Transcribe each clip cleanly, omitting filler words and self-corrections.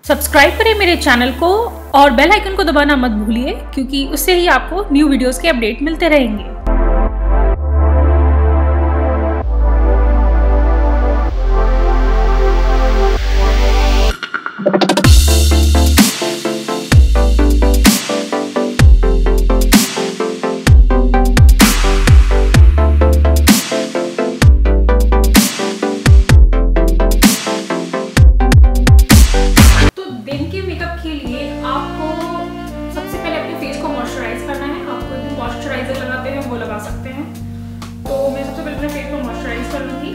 Subscribe करें मेरे channel को और बेल आइकन को दबाना मत भूलिए, क्योंकि उससे ही आपको न्यू वीडियोस के अपडेट मिलते रहेंगे। मॉइस्चराइजर लगाते हैं वो लगा सकते हैं। तो मैं सबसे पहले अपने फेस को मॉइस्चराइज कर लूंगी।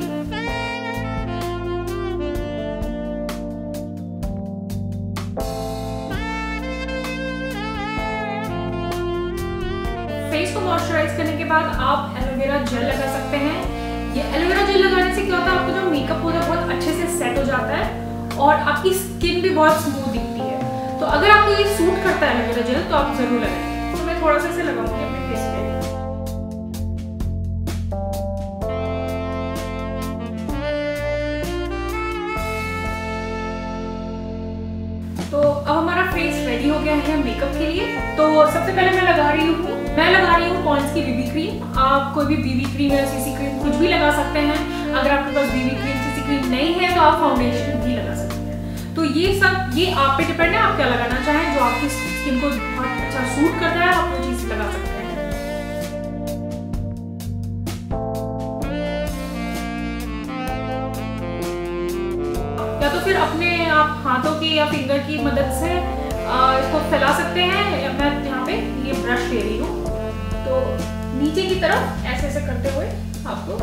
फेस को मॉइस्चराइज करने के बाद आप एलोवेरा जेल लगा सकते हैं। ये एलोवेरा जेल लगाने से क्या होता है, आपको जो मेकअप होता है बहुत अच्छे से सेट हो जाता है और आपकी स्किन भी बहुत स्मूथ दिखती है। तो अगर आपको ये सूट करता है एलोवेरा जेल तो आप जरूर लगाएं। तो मैं थोड़ा सा इसे लगाऊंगी अपने फेस पे। तो अब हमारा फेस रेडी हो गया है मेकअप के लिए। तो सबसे पहले मैं लगा रही हूँ पॉन्ड्स की बीबी क्रीम। आप कोई भी बीबी क्रीम या सीसी क्रीम कुछ भी लगा सकते हैं। अगर आपके पास बीबी क्रीम सीसी क्रीम नहीं है तो आप फाउंडेशन भी लगा सकते हैं। तो ये आप पे डिपेंड है, आप क्या लगाना चाहें। जो आपकी स्किन को बहुत अच्छा सूट करता है आप वो चीज लगा सकते हैं। या तो फिर अपने आप हाथों की या फिंगर की मदद से इसको फैला सकते हैं। मैं यहाँ पे ये ब्रश ले रही हूँ, तो नीचे की तरफ ऐसे ऐसे करते हुए आपको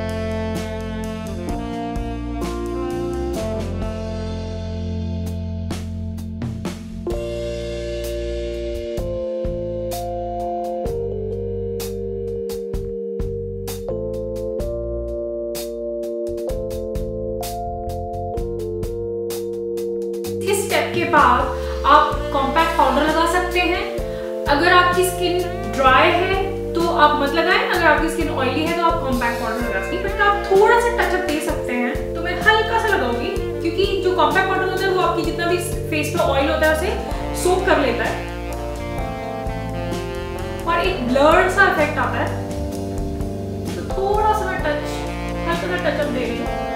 इस स्टेप के बाद आप कॉम्पैक्ट पाउडर लगा सकते हैं। अगर आपकी स्किन ड्राई है तो आप मत लगाएं। अगर आपकी स्किन ऑयली है तो आप कॉम्पैक्ट पाउडर लगा सकते हैं, बट आप थोड़ा सा टचअप दे सकते हैं। तो मैं हल्का सा लगाऊंगी, क्योंकि जो कॉम्पैक्ट पाउडर होता है वो आपकी जितना भी फेस पे ऑयल होता है उसे सोक कर लेता है और एक ब्लर्ड सा इफेक्ट आता है। तो थोड़ा सा हल्का सा टचअप दे रही हूँ।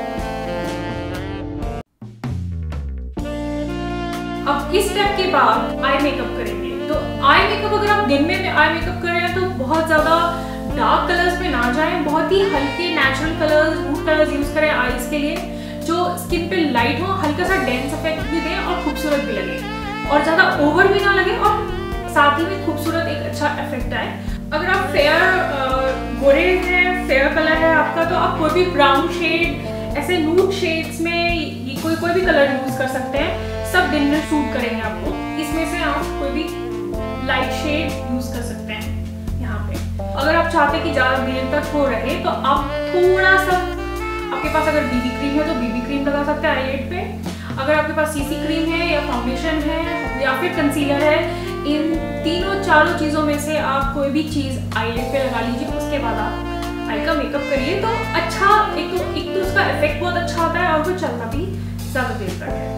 अब इस स्टेप के बाद आई मेकअप करेंगे। तो आई मेकअप अगर आप दिन में आई मेकअप कर रहे हैं तो बहुत ज्यादा डार्क कलर्स में ना जाएं। बहुत ही हल्के natural colours, nude colours use करें आईज के लिए, जो स्किन पे लाइट हो, हल्का सा डेंस इफेक्ट भी दे और खूबसूरत भी लगे, और ज्यादा ओवर भी ना लगे और साथ ही में खूबसूरत एक अच्छा इफेक्ट आए। अगर आप गोरे हैं, फेयर कलर है आपका, तो आप कोई भी ब्राउन शेड, ऐसे न्यूड शेड्स में कोई भी कलर यूज कर सकते हैं। सब दिन में सूट करेंगे आपको। इसमें से आप कोई भी लाइट शेड यूज कर सकते हैं यहाँ पे। अगर आप चाहते हैं कि ज्यादा देर तक वो रहे तो आप थोड़ा सा, आपके पास अगर बीबी क्रीम है तो बीबी क्रीम लगा सकते हैं आईलिड पे। अगर आपके पास सीसी क्रीम है या फाउंडेशन है या फिर कंसीलर है, इन तीनों चारों चीजों में से आप कोई भी चीज आईलिड पे लगा लीजिए। उसके बाद आप आई का मेकअप करिए तो अच्छा, एक तो उसका इफेक्ट बहुत अच्छा होता है और वो चलता भी ज्यादा देर तक है।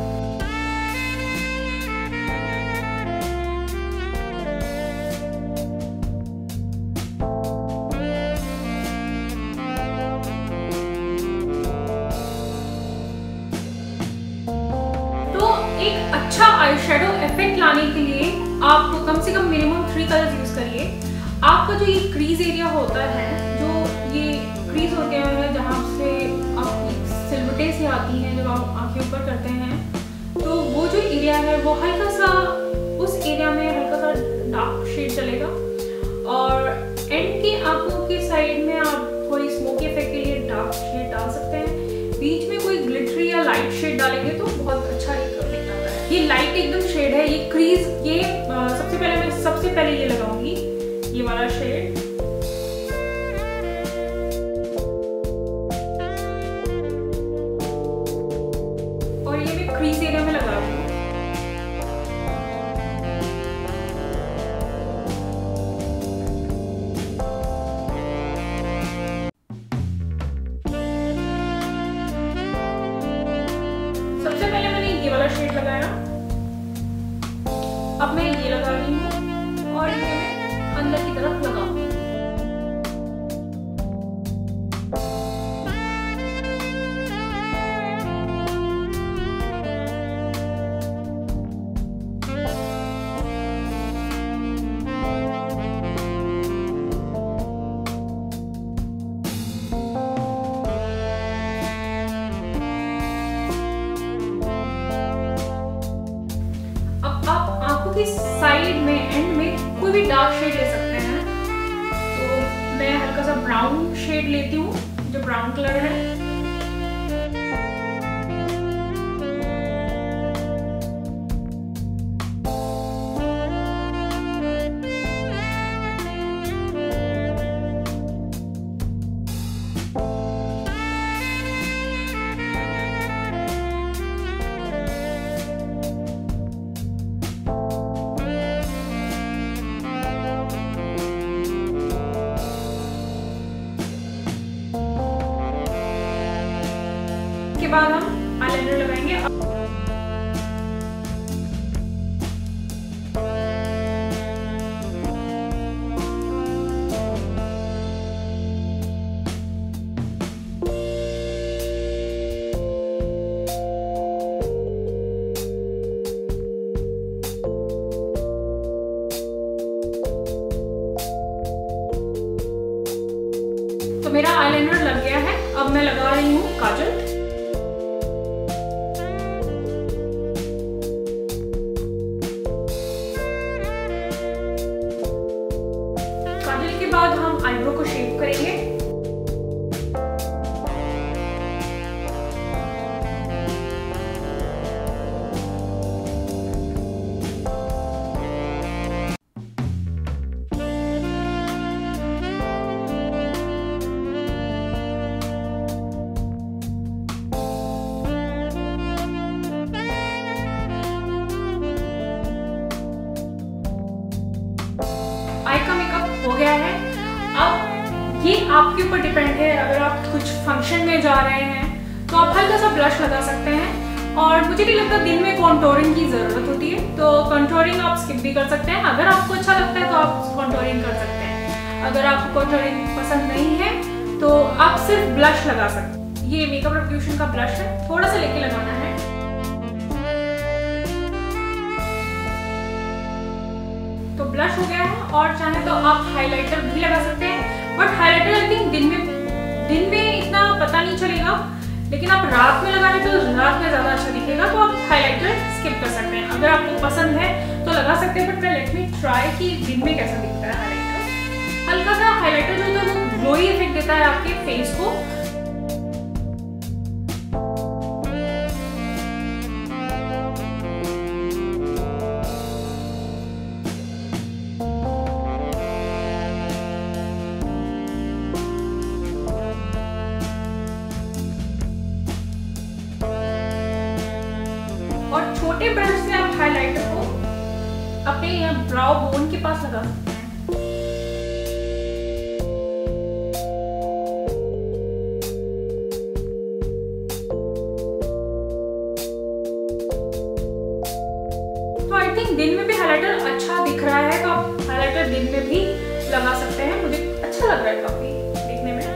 एक अच्छा आई शेडो इफेक्ट लाने के लिए आप कम से कम मिनिमम 3 कलर्स यूज करिए। आपका जो ये क्रीज एरिया होता है, जो ये क्रीज होते हैं जहाँ से आपकी सिलवटें से आती हैं जब आप आंखें ऊपर करते हैं, तो वो जो एरिया है वो हल्का सा, उस एरिया में हल्का सा डार्क शेड चलेगा। और एंड की आंखों के साइड में आप कोई स्मोकी इफेक्ट के लिए डार्क शेड डाल सकते हैं। बीच में कोई ग्लिटरी या लाइट शेड डालेंगे तो बहुत अच्छा ये लाइट एकदम शेड है। ये क्रीज, ये सबसे पहले ये लगाऊंगी, ये वाला शेड। और ये मैं क्रीज एरिया में लगा रही हूँ। सबसे पहले मैंने ये वाला शेड लगाया आंखों की साइड में, एंड में कोई भी डार्क शेड ले सकते हैं। तो मैं हल्का सा ब्राउन शेड लेती हूँ, जो ब्राउन कलर है। के बाद हम आईलाइनर लगाएंगे। तो मेरा आईलाइनर लग गया है। अब मैं लगा रही हूँ काजल। बाद हम आईब्रो को शेप करेंगे। आई का मेकअप हो गया है। अब ये आपके ऊपर डिपेंड है। अगर आप कुछ फंक्शन में जा रहे हैं तो आप हल्का सा ब्लश लगा सकते हैं, और मुझे नहीं लगता दिन में कॉन्टोरिंग की ज़रूरत होती है, तो कॉन्टोरिंग आप स्किप भी कर सकते हैं। अगर आपको अच्छा लगता है तो आप कॉन्टोरिंग कर सकते हैं। अगर आपको कॉन्टोरिंग पसंद नहीं है तो आप सिर्फ ब्लश लगा सकते हैं। ये मेकअप रेवोल्यूशन का ब्लश है, थोड़ा सा लेके लगाना है। तो ब्लश हो गया है, और चाहे तो आप हाइलाइटर भी लगा सकते हैं, बट हाइलाइटर आई थिंक दिन में इतना पता नहीं चलेगा, लेकिन आप रात में लगा रहे तो रात में ज़्यादा अच्छा दिखेगा। तो आप हाइलाइटर स्किप कर सकते हैं। अगर आपको पसंद है तो लगा सकते हैं, बट मैं लेट मी ट्राई कि दिन में कैसा दिखता है हाइलाइटर। हल्का सा हाइलाइटर जो होता है वो ग्लोई इफेक्ट देता है आपके फेस को। और छोटे ब्रश से आप हाइलाइटर को अपने यहाँ ब्राउ बोन के पास लगा सकते हैं। तो आई थिंक दिन में भी हाइलाइटर अच्छा दिख रहा है, तो आप हाइलाइटर दिन में भी लगा सकते हैं। मुझे अच्छा लग रहा है काफी दिखने में।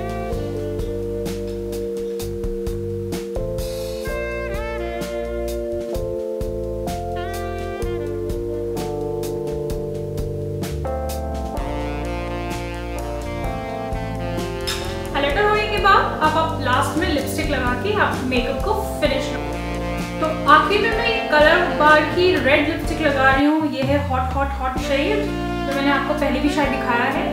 हाइलाइटर होने के बाद अब आप लास्ट में लिपस्टिक लगा के आप मेकअप को फिनिश करो। तो आखिर में मैं कलर बार की रेड लिपस्टिक लगा रही हूँ। ये है हॉट शेड, जो मैंने आपको पहले भी शायद दिखाया है।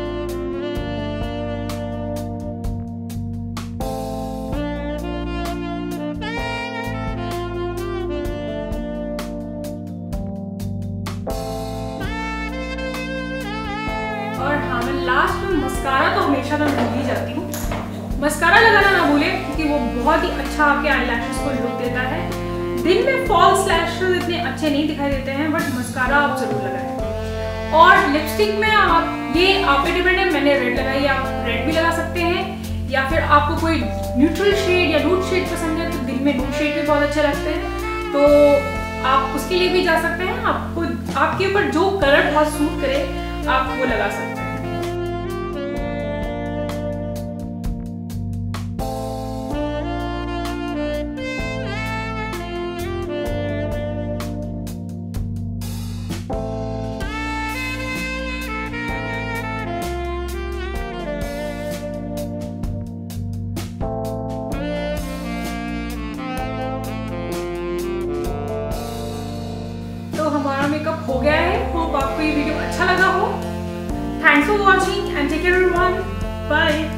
और हाँ, मैं लास्ट में मस्कारा तो हमेशा मैं भूल ही जाती हूँ। मस्कारा लगाना ना भूले, क्योंकि वो बहुत ही अच्छा आपके आईलैशेस को लुक देता है। दिन में फॉल्स लैशेस इतने अच्छे नहीं दिखाई देते हैं, बट मस्कारा आप जरूर लगाएं। और लिपस्टिक में आप ये आप पे डिपेंड है। मैंने रेड लगाई, आप रेड भी लगा सकते हैं, या फिर आपको कोई न्यूट्रल शेड या नूड शेड पसंद है तो दिन में नूड शेड भी बहुत अच्छे लगते हैं, तो आप उसके लिए भी जा सकते हैं। आपको आपके ऊपर जो कलर बहुत सूट करे आप वो लगा सकते हैं। तो हमारा मेकअप हो thanks for watching and take care everyone, bye.